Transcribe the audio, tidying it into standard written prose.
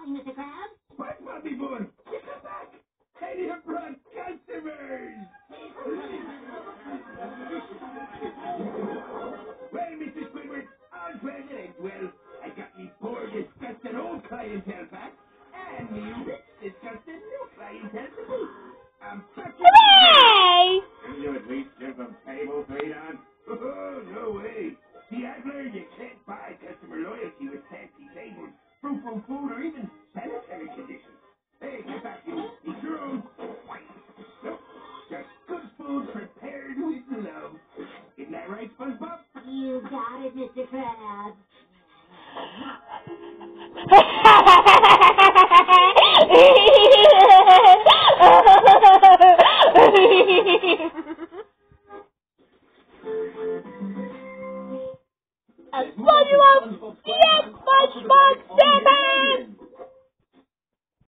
calling, Mr. Krabs? What, Bobby Bull? You come back! And you brought customers! Well, Mr. Squidward, all well that ends well. I got me poor, disgusted old clientele back, and me rich, disgusted new clientele to boot. I'm touching you Hooray! Can you at least give them table feed on? Oh, no way. See, I've learned you can't buy customer loyalty with fancy tables, fruitful food, or even